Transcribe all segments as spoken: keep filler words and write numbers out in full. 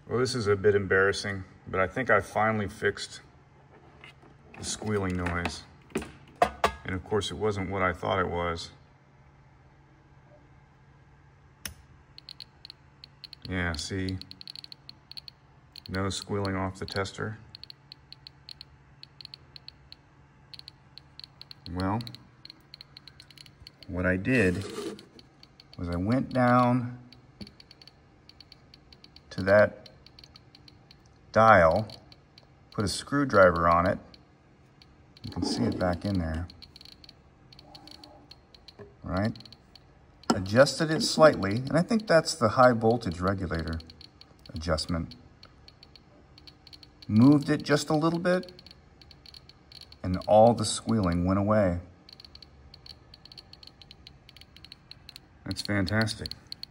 Well, this is a bit embarrassing, but I think I finally fixed the squealing noise. And of course, it wasn't what I thought it was. Yeah, see? No squealing off the tester. Well, what I did was I went down to that dial, put a screwdriver on it. You can see it back in there, right? Adjusted it slightly, and I think that's the high voltage regulator adjustment. Moved it just a little bit, and all the squealing went away. That's fantastic.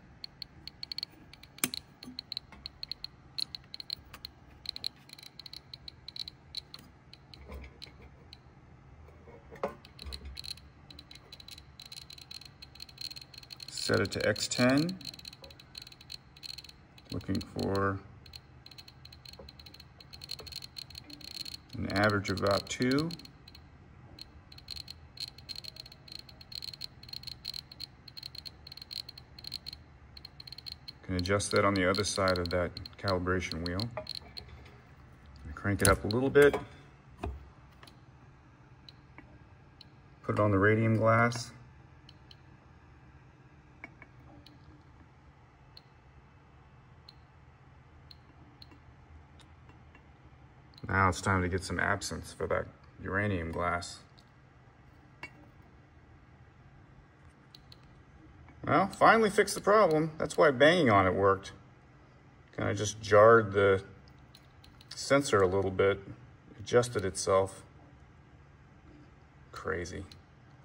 Set it to X ten. Looking for an average of about two. Can adjust that on the other side of that calibration wheel. Crank it up a little bit. Put it on the radium glass. Now it's time to get some absinthe for that uranium glass. Well, finally fixed the problem. That's why banging on it worked. Kind of just jarred the sensor a little bit, adjusted itself. Crazy.